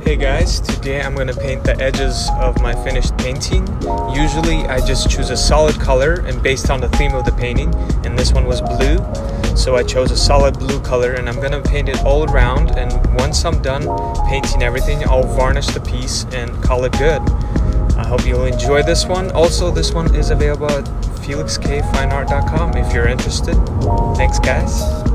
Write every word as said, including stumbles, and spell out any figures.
Hey guys, today I'm going to paint the edges of my finished painting. Usually I just choose a solid color and based on the theme of the painting, and this one was blue, so I chose a solid blue color and I'm going to paint it all around, and once I'm done painting everything I'll varnish the piece and call it good. I hope you'll enjoy this one. Also, this one is available at felix k fine art dot com if you're interested. Thanks guys.